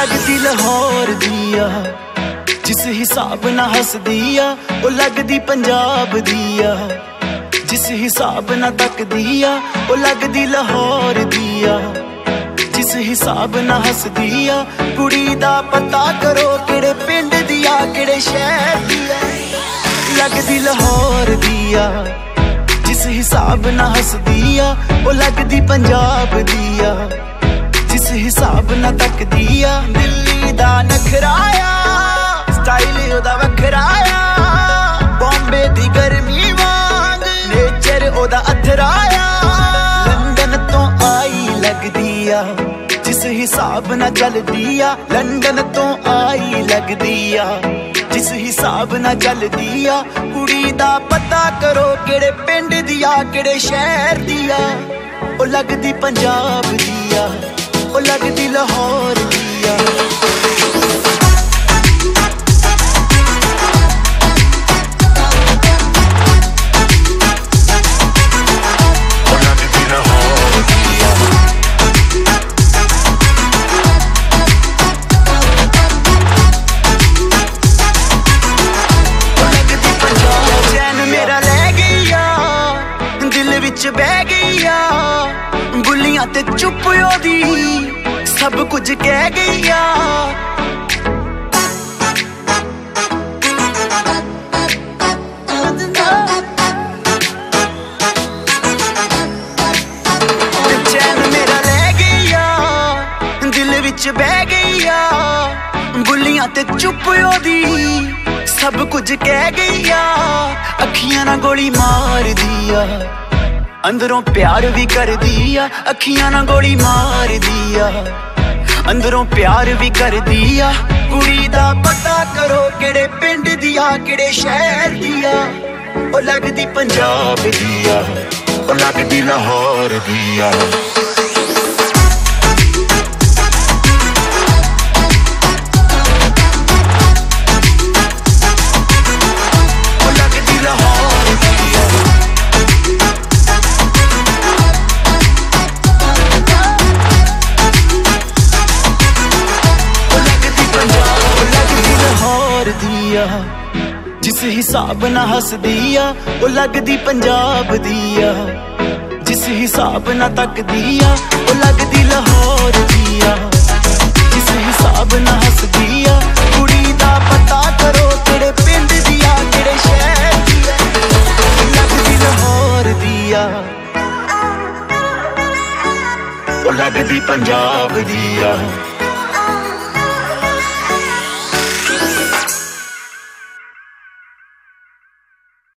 लगदी लाहौर दिया जिस हिसाब ना हसदी आ, ओ लगदी पंजाब दिया जिस हिसाब ना तकदी आ, ओ लगदी लाहौर दिया जिस हिसाब ना हसदी आ। कुड़ी दा पता करो केड़े पिंड दिया केड़े शहर दिया, लगदी लाहौर दिया जिस हिसाब ना हसदी आ, ओ लगदी पंजाब दिया जिस हिसाब ना तकदी आ। दिल्ली दा नखराया स्टाइल ओदा वखराया, बॉम्बे दी गर्मी वांग नेचर ओदा अथराया। लंदन तो आई लगदी आ जिस हिसाब ना चलदी आ, लंदन तो आई लगदी आ जिस हिसाब ना चलदी आ। कुड़ी दा पता करो केड़े पिंड दिया केड़े शहर दिया, ओ लगदी पंजाब दिया ओ लगदी लाहौर दिया। बह गई आ बुलियां ते चुप ओदी सब कुछ कह गई आ। चैन मेरा ले गई आ दिल विच बह गई आ, बुलियां ते चुप ओदी सब कुछ कह गई आ। अखियां ना गोली मार दिया अंदरों प्यार भी कर दिया, अखियां ना गोली मार दिया अंदरों प्यार भी कर दिया। कुड़ी दा पता करो केड़े पिंड दिया केड़े शहर दिया, ओ लगदी पंजाब दिया ओ लगदी लाहौर दिया। जिस हिसाब ना हसदी आ, ओ लगदी पंजाब दिया जिस हिसाब ना तकदी आ, ओ लगदी लाहौर दिया जिस हिसाब ना हसदी आ। कुड़ी दा पता करो केड़े पिंड दिया केड़े शहर दिया, लगदी लाहौर दिया ओ लगदी पंजाब दिया।